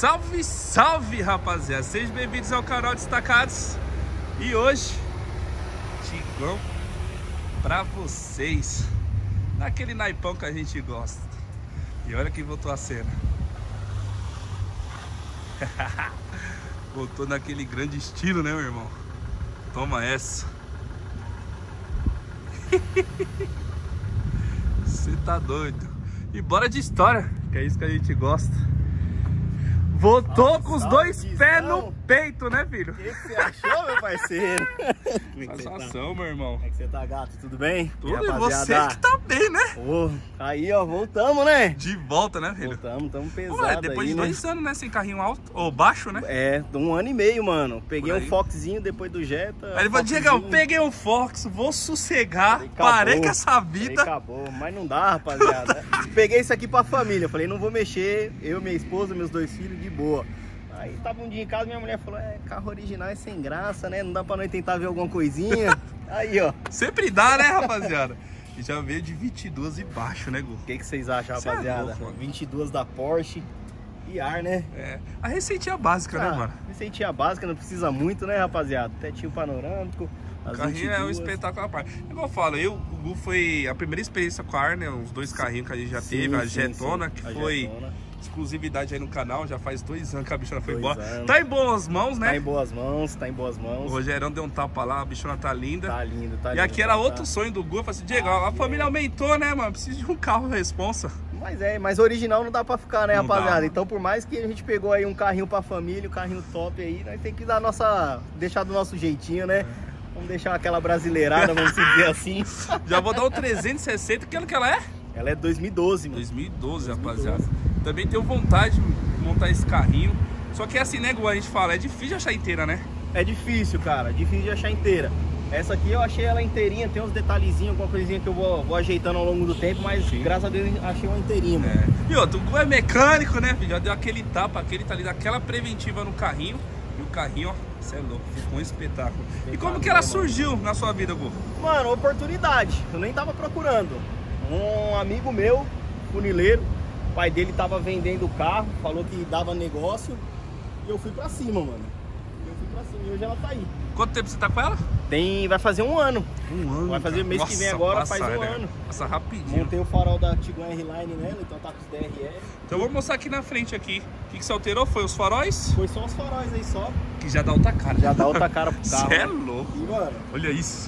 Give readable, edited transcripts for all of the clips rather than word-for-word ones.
Salve, salve, rapaziada! Sejam bem-vindos ao canal Destacados. E hoje, Tigão pra vocês, naquele naipão que a gente gosta. E olha quem voltou a cena. Voltou naquele grande estilo, né, meu irmão? Toma essa. Você tá doido. E bora de história, que é isso que a gente gosta. Voltou com os dois pés no peito, né, filho? O que você achou, meu parceiro? Sensação, meu irmão. Como é que você tá, gato? Tudo bem? Tudo, e você que tá bem, né? Aí, ó, voltamos, né? De volta, né, filho? Voltamos, tamo pesado. Ué, depois aí, de 2 anos, né, sem carrinho alto, ou baixo, né? É, 1 ano e meio, mano. Peguei um Foxzinho depois do Jetta. Aí ele falou, Diegão, peguei um Fox, vou sossegar, parei com essa vida. Acabou, mas não dá, rapaziada. Peguei isso aqui pra família, falei, não vou mexer, eu, minha esposa, meus 2 filhos, de boa. Aí tava um dia em casa, minha mulher falou, carro original é sem graça, né? Não dá pra nós tentar ver alguma coisinha. Aí, ó. Sempre dá, né, rapaziada? E já veio de 22 e baixo, né, Gu? O que vocês acham, rapaziada? 22 da Porsche e ar, né? É, a receitinha básica, né, mano? Receitinha básica, não precisa muito, né, rapaziada? Tetinho panorâmico. O carrinho 22. É um espetáculo à parte. Igual eu falo, o Gu foi a primeira experiência com a ar, né? Os 2 carrinhos que a gente já teve, a Jetona, que foi exclusividade aí no canal, já faz 2 anos que a bichona foi embora. Tá em boas mãos, né? Tá em boas mãos, tá em boas mãos. O Rogerão deu um tapa lá, a bichona tá linda. Tá linda, tá linda. E aqui era outro sonho do Gu, eu falei assim, Diego, a família aumentou, né, mano? Precisa de um carro responsa. Mas original não dá pra ficar, né, rapaziada? Dá. Então, por mais que a gente pegou aí um carrinho pra família, um carrinho top aí, nós tem que dar deixar do nosso jeitinho, né? Vamos deixar aquela brasileirada, vamos dizer assim. Já vou dar o 360, que ano que ela é? Ela é 2012, mano. 2012, rapaziada. Também tenho vontade de montar esse carrinho. Só que assim, né, Gu, a gente fala, é difícil de achar inteira, né? É difícil, cara, difícil de achar inteira. Essa aqui eu achei ela inteirinha, tem uns detalhezinhos, alguma coisinha que eu vou ajeitando ao longo do tempo, mas graças a Deus achei uma inteirinha, mano. E outro, o Gu é mecânico, né, filho? Já deu aquele tapa, aquele tá ali, daquela preventiva no carrinho. E o carrinho, ó, você é louco, ficou um espetáculo. E como que ela surgiu na sua vida, Gu? Mano, oportunidade, eu nem tava procurando. Um amigo meu, funileiro, o pai dele tava vendendo o carro, falou que dava negócio. E eu fui pra cima, mano. E hoje ela tá aí. Quanto tempo você tá com ela? Vai fazer 1 ano. 1 ano? Vai fazer mês que vem agora, faz 1 ano. Passa rapidinho. Montei o farol da Tiguan R-Line nela, então tá com os DRL. Então vou mostrar aqui na frente aqui. O que você alterou? Foi os faróis? Foi só os faróis aí, só. Que já dá outra cara. Já dá outra cara pro carro. Você é louco. E, mano, olha isso.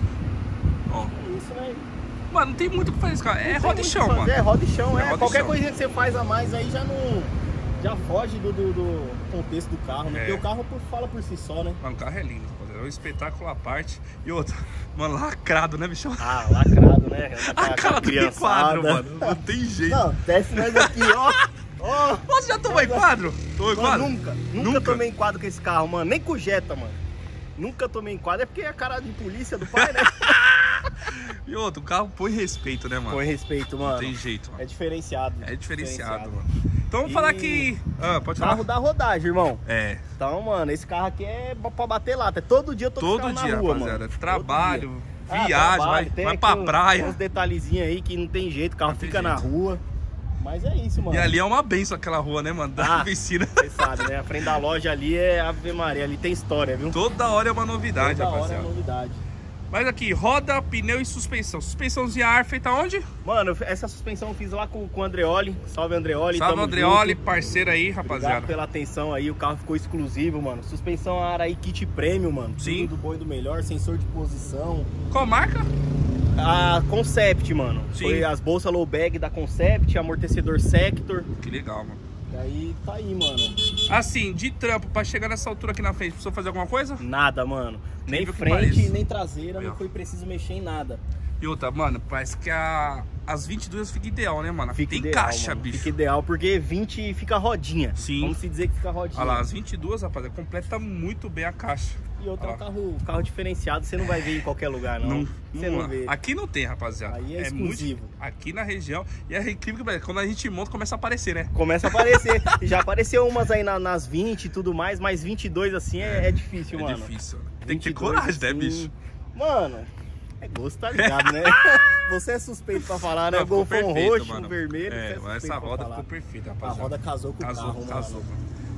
Ó. É isso, né? Mano, não tem muito o que fazer esse carro. É roda e chão, mano. É roda e chão, é. Qualquer chão. coisinha que você faz a mais aí já foge do contexto do carro, né? Porque o carro fala por si só, né? Mano, o carro é lindo, rapaziada. É um espetáculo à parte. E outra, mano, lacrado, né, bichão? Ah, lacrado, né? A cara do enquadro, mano. Não tem jeito. Não, desce nós aqui, ó. Você já tomou enquadro? Tomou enquadro? Nunca tomei enquadro com esse carro, mano. Nem com o Jetta, mano. Nunca tomei enquadro. É porque é a cara de polícia do pai, né? E outro, o carro põe respeito, né, mano? Põe respeito, mano. Não tem jeito, mano. É diferenciado. É diferenciado, mano. Então vamos falar que... pode falar. Carro da rodagem, irmão. É. Então, mano, esse carro aqui é pra bater lata. Todo dia eu tô com esse carro na rua, rapaziada. mano. Trabalho, viagem, vai pra praia. Tem uns detalhezinhos aí que não tem jeito, o carro fica na rua. Mas é isso, mano. E ali é uma benção aquela rua, né, mano? Da piscina. Você sabe, né? A frente da loja ali é Ave Maria, ali tem história, viu? Toda hora é uma novidade, rapaziada. rapaziada. Toda hora é novidade. Mas aqui, roda, pneu e suspensão. Suspensãozinha ar feita onde? Mano, essa suspensão eu fiz lá com o Andreoli. Salve, Andreoli. Salve, Andreoli, parceiro aí, rapaziada. Obrigado pela atenção aí, o carro ficou exclusivo, mano. Suspensão ar aí, kit premium, mano. Sim. Tudo do bom e do melhor, sensor de posição. Qual marca? A Concept, mano. Sim. Foi as bolsas low bag da Concept, amortecedor Sector. Que legal, mano. E aí, tá aí, mano. Assim, de trampo, pra chegar nessa altura aqui na frente, precisou fazer alguma coisa? Nada, mano. Nem Incrível frente, nem traseira, não foi preciso mexer em nada. E outra, mano, parece que as 22 fica ideal, né, mano? Fica tem ideal, caixa, mano. bicho. Fica ideal, porque 20 fica rodinha. Sim. Vamos se dizer que fica rodinha. Olha lá, as 22, rapaziada, completa muito bem a caixa. E outro é um carro diferenciado, você não vai ver em qualquer lugar, não. Você não vê. Aqui não tem, rapaziada. Aí é exclusivo. Muito, aqui na região. E é incrível que quando a gente monta, começa a aparecer, né? Começa a aparecer. Já apareceu umas aí nas 20 e tudo mais, mas 22 assim é difícil, mano. É difícil. Tem que ter coragem, assim, né, bicho? Mano, é gosto, tá ligado, né? Você é suspeito pra falar, né? Golfão roxo, mano. Vermelho. Mas essa roda ficou perfeita, rapaziada. A roda casou com o carro, mano.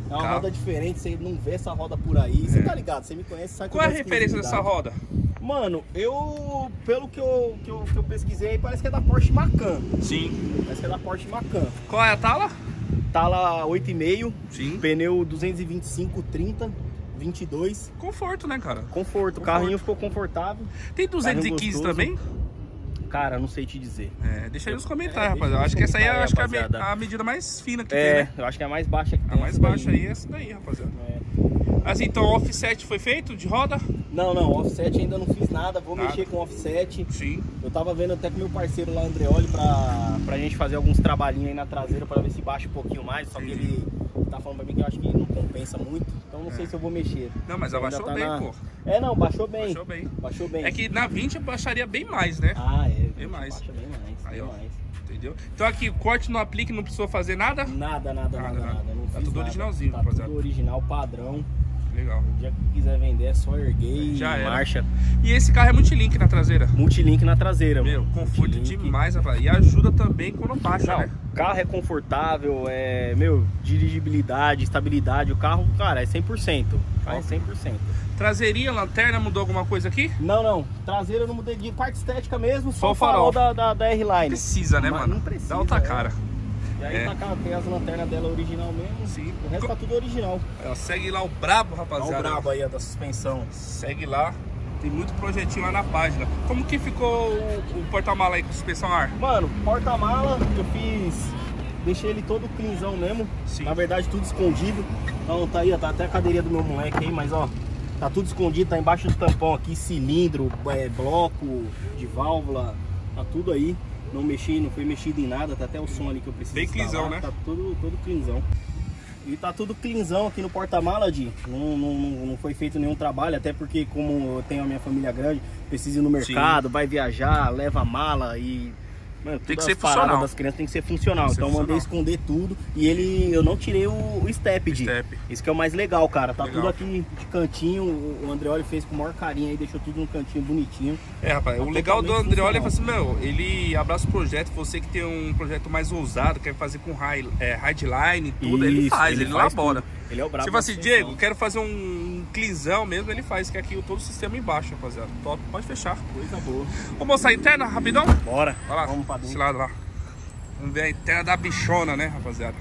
É uma roda diferente, você não vê essa roda por aí. Você tá ligado, você me conhece, sabe. Qual é a referência dessa roda? Mano, pelo que eu pesquisei, parece que é da Porsche Macan. Sim. Parece que é da Porsche Macan. Qual é a tala? Tala 8,5. Sim. Pneu 225, 30, 22. Conforto, né, cara? Conforto. O carrinho ficou confortável. Tem 215 também? Cara, não sei te dizer. Deixa aí nos comentários, rapaziada. Acho que essa aí é a medida mais fina que tem, né? Eu acho que é a mais baixa que tem. A mais baixa aí é essa daí, rapaziada. Assim, então o offset foi feito de roda? Não, offset ainda não fiz nada. Vou mexer com offset. Sim. Eu tava vendo até com meu parceiro lá, Andreoli, pra gente fazer alguns trabalhinhos aí na traseira pra ver se baixa um pouquinho mais. Só que ele tá falando pra mim que eu acho que não compensa muito. Então não sei se eu vou mexer. Não, mas abaixou bem, pô. Não, baixou bem. Baixou bem. É que na 20 baixaria bem mais, né? Bem mais. Baixa bem mais. Aí, ó. Entendeu? Então aqui, corte no aplique, não precisou fazer nada? Nada. Não tá tudo originalzinho, tá tudo original, padrão. Legal. O dia que quiser vender é só erguer e marcha. E esse carro é multilink na traseira? Multilink na traseira, meu. Conforto demais, rapaz. E ajuda também quando baixa, né? O carro é confortável, dirigibilidade, estabilidade. O carro, cara, é 100%. O carro é 100%. Traseirinha, lanterna, mudou alguma coisa aqui? Não. Traseira eu não mudei de parte estética mesmo. Só o farol da R-Line. Precisa, né, mano? Não precisa. Dá outra cara. E aí tem as lanternas dela original mesmo. Sim. O resto tá tudo original. Segue lá o brabo, rapaziada. Olha o brabo aí, da suspensão. Segue lá. Tem muito projetinho lá na página. Como que ficou o porta-mala aí com suspensão ar? Mano, porta-mala eu deixei ele todo cleanzão mesmo. Sim. Na verdade tudo escondido. Então tá aí, tá até a cadeirinha do meu moleque aí, mas ó, tá tudo escondido, tá embaixo do tampão aqui, cilindro, bloco de válvula, tá tudo aí. Não foi mexido em nada, tá até o som ali que eu preciso. Bem cleanzão, né? Tá todo cleanzão. E tá tudo cleanzão aqui no porta-mala, Di. Não foi feito nenhum trabalho, até porque como eu tenho a minha família grande, preciso ir no mercado, vai viajar, leva mala e... Mano, tem que ser funcional. Das crianças tem que ser funcional. Então eu mandei esconder tudo e eu não tirei o step, Di. Isso que é o mais legal, cara. Tá tudo aqui de cantinho. O Andreoli fez com o maior carinho aí, deixou tudo no cantinho bonitinho. Rapaz, tá o legal do Andreoli é assim, ele abraça o projeto. Você que tem um projeto mais ousado, quer fazer com highline e tudo, ele faz, ele elabora. Ele é o brabo. Você fala assim, Diego, quero fazer um cleanzão mesmo, ele faz, que aqui todo o sistema embaixo, rapaziada. Top, pode fechar. Coisa boa. Vamos mostrar a interna, rapidão? Bora. Vai lá, vamos pra dentro. Esse lado lá. Vamos ver a interna da bichona, né, rapaziada?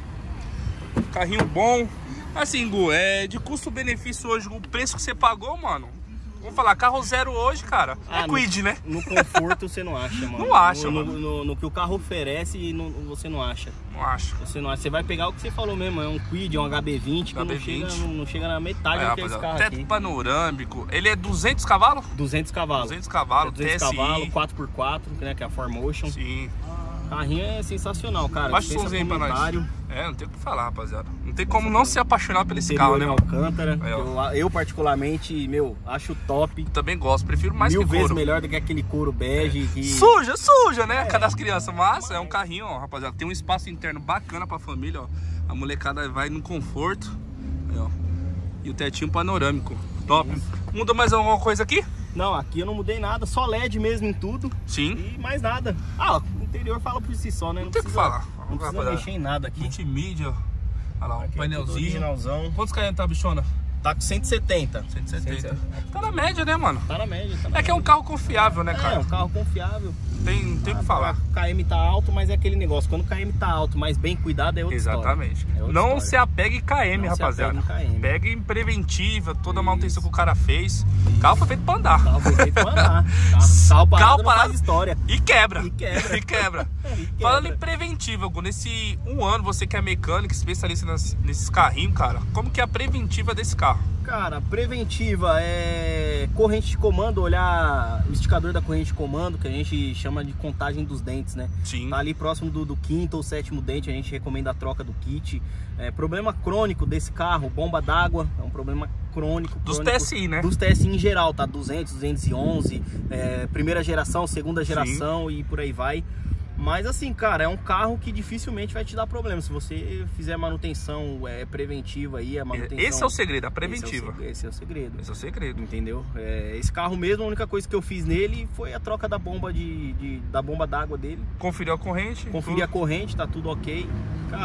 Carrinho bom. Assim, Gu, de custo-benefício hoje, o preço que você pagou, mano. Vamos falar, carro zero hoje, cara, Quid, né? No conforto você não acha, mano. Não acha, mano. No que o carro oferece, você não acha. Não acha. Você não acha. Você vai pegar o que você falou mesmo, é um Quid, é um HB20, que não chega na metade do que é esse carro teto aqui. Panorâmico. Ele é 200 cavalos? 200 cavalos. 200 cavalos, 200 cavalos, 4x4, né, que é a 4Motion. Sim. O carrinho é sensacional, cara. Baixa o somzinho pra nós. Não tem o que falar, rapaziada. Não tem como não se apaixonar por esse carro, né? Alcântara. Eu particularmente, acho top. Eu também gosto, prefiro mais que couro. 1000 vezes melhor do que aquele couro bege. Que... Suja, né? Cada das crianças. Mas é um carrinho, ó, rapaziada. Tem um espaço interno bacana pra família, ó. A molecada vai no conforto. Aí, ó. E o tetinho panorâmico. Top. Muda mais alguma coisa aqui? Não, aqui eu não mudei nada, só LED mesmo em tudo. Sim. E mais nada. O interior fala por si só, né? Não tem o que falar. Não precisa mexer em nada aqui. Multimídia, olha lá, um painelzinho. Originalzão. Quantos km tá, bichona? Tá com 170. 170. Tá na média, né, mano? Tá na média. Que é um carro confiável, né, cara? É um carro confiável. Tem o que falar. O KM tá alto, mas é aquele negócio. Quando o KM tá alto, mas bem cuidado, é outra Exatamente. história. Não se apegue em KM, rapaziada. Pegue em preventiva, toda a manutenção que o cara fez. O carro foi feito pra andar. O carro foi feito pra andar. Carro parado faz história. E quebra. Falando em preventiva, nesse ano, você que é mecânico, especialista nesses carrinhos, cara, como que é a preventiva desse carro? Cara, preventiva é corrente de comando, olhar o esticador da corrente de comando, que a gente chama de contagem dos dentes, né? Sim. Tá ali próximo do quinto ou sétimo dente, a gente recomenda a troca do kit. Problema crônico desse carro, bomba d'água, é um problema crônico. Dos TSI, né? Dos TSI em geral, tá? 200, 211, primeira geração, segunda geração. Sim. E por aí vai. Mas assim, cara, é um carro que dificilmente vai te dar problema. Se você fizer manutenção preventiva aí, a manutenção... Esse é o segredo, a preventiva. Esse é o segredo. Esse é o segredo. Entendeu? Esse carro mesmo, a única coisa que eu fiz nele foi a troca da bomba da bomba d'água dele. Conferiu a corrente. Conferi a corrente, tá tudo ok. Cara,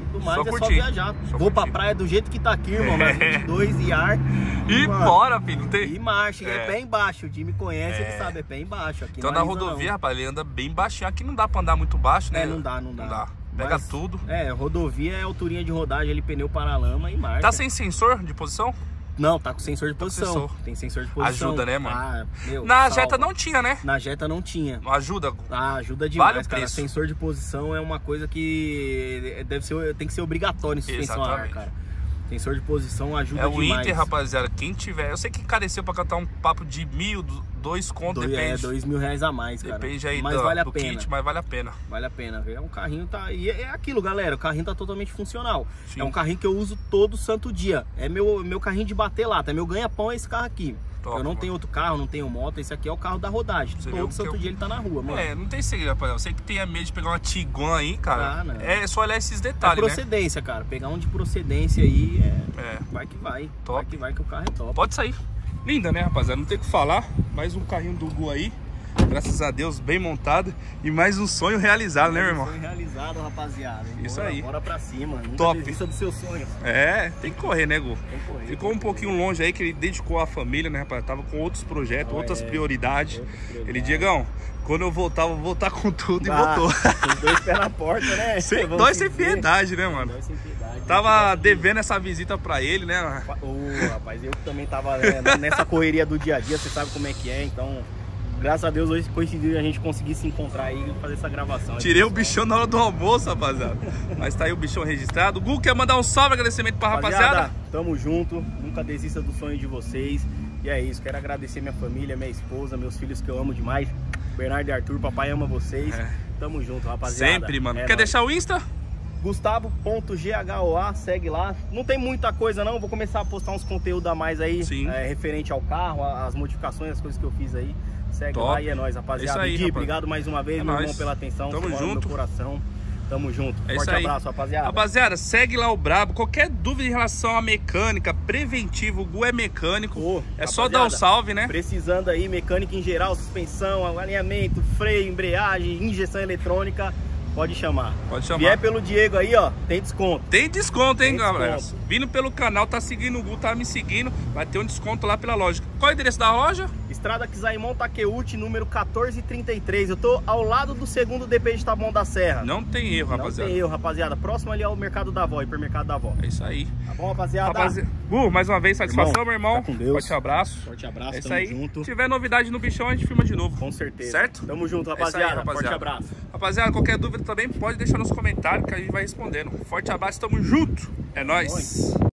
do mais só é curtir. só viajar. Vou pra praia do jeito que tá aqui, irmão, nas 22 e ar. E mano, bora, filho, não tem... E marcha, é pé embaixo. O Jimmy conhece, ele sabe, é pé embaixo. Aqui Então não na alisa, rodovia, não. rapaz, ele anda bem baixinho. Aqui não dá pra andar muito baixo, né? Não dá. Pega Mas, tudo. Rodovia é alturinha de rodagem, ele pneu paralama e marcha. Tá sem sensor de posição? Não, tá com sensor de posição. sensor. Tem sensor de posição. Ajuda, né, mano? Na Na Jetta não tinha, né? Na Jetta não tinha. Ajuda. Ajuda demais, Vale o cara. preço. Sensor de posição é uma coisa que tem que ser obrigatório em suspensão a ar, cara. Sensor de posição ajuda É demais. o Inter, rapaziada. Quem tiver... Eu sei que encareceu pra cantar um papo de 1.000, 2 conto, depende. R$2.000 a mais, cara. Depende aí mas do, vale a do pena. kit, mas vale a pena. Vale a pena, velho. É um carrinho, tá... E é aquilo, galera. O carrinho tá totalmente funcional. Sim. É um carrinho que eu uso todo santo dia. É meu carrinho de bater lata. Meu ganha-pão é esse carro aqui. Top, eu não mano. tenho outro carro, não tenho moto. Esse aqui é o carro da rodagem. Você viu Todo que santo dia ele tá na rua, mano. Não tem segredo, rapaz. Eu sei que tem medo de pegar uma Tiguan aí, cara. Não. É só olhar esses É detalhes, né? procedência, cara. Pegar um de procedência aí vai que vai. Top. Vai que o carro é top. Pode sair. Linda, né, rapaziada? Não tem o que falar. Mais um carrinho do Gu aí. Graças a Deus, bem montado. E mais um sonho realizado, né, meu irmão? Sonho realizado, rapaziada. Isso aí. Bora pra cima. Nunca Top. desista do seu sonho. Tem que correr, né, Gu? Tem que correr. Ficou um pouquinho longe aí, que ele dedicou à família, né, rapaz? Tava com outros projetos, outras prioridades. Ele, Diegão, quando eu voltar, vou voltar com tudo e voltou. Os dois pés na porta, né? Sem Vamos dó e sem dizer. piedade, né, mano? Dó e sem piedade. Tava devendo essa visita pra ele, né? Rapaz, eu que também tava nessa correria do dia a dia, você sabe como é que é, então... Graças a Deus hoje coincidiu a gente conseguir se encontrar aí e fazer essa gravação. Tirei o bichão na hora do almoço, rapaziada. Mas tá aí o bichão registrado. Gu, quer mandar um salve, agradecimento pra rapaziada? Tamo junto, nunca desista do sonho de vocês. E é isso, quero agradecer minha família, minha esposa, meus filhos que eu amo demais. Bernardo e Arthur, papai ama vocês. Tamo junto, rapaziada. Sempre, mano. Quer nóis. deixar o Insta? Gustavo.ghoa, segue lá. Não tem muita coisa não, vou começar a postar uns conteúdos a mais aí, referente ao carro, as modificações, as coisas que eu fiz aí. Segue Top. lá e é nóis, rapaziada. Isso aí, Gui, rapaz. obrigado mais uma vez, meu irmão, pela atenção. Tamo Você mora no junto. meu coração. Tamo junto. É Forte isso aí. abraço, rapaziada. Rapaziada, segue lá o Brabo. Qualquer dúvida em relação à mecânica, preventivo, o Gu é mecânico. É só dar um salve, né? Precisando aí, mecânica em geral, suspensão, alinhamento, freio, embreagem, injeção eletrônica, pode chamar. Pode chamar. Vier pelo Diego aí, ó, tem desconto. Tem desconto, hein, Tem galera? desconto. Vindo pelo canal, tá seguindo o Gu, tá me seguindo, vai ter um desconto lá pela loja. Qual é o endereço da loja? Estrada Kizaimon Takeuchi, número 1433. Eu tô ao lado do segundo DP de Taboão da Serra. Não tem erro, rapaziada. Não tem erro, rapaziada. Próximo ali ao Mercado da Avó, hipermercado da Avó. É isso aí. Tá bom, rapaziada? Gu, mais uma vez, satisfação, meu irmão. Fica com Deus. Forte abraço. Forte abraço, É isso tamo aí. junto. Se tiver novidade no bichão, a gente filma de novo. Com certeza. Certo? Tamo junto, É isso aí, rapaziada. rapaziada. Forte abraço. Rapaziada, qualquer dúvida também pode deixar nos comentários que a gente vai respondendo. Forte abraço, tamo junto. É nóis.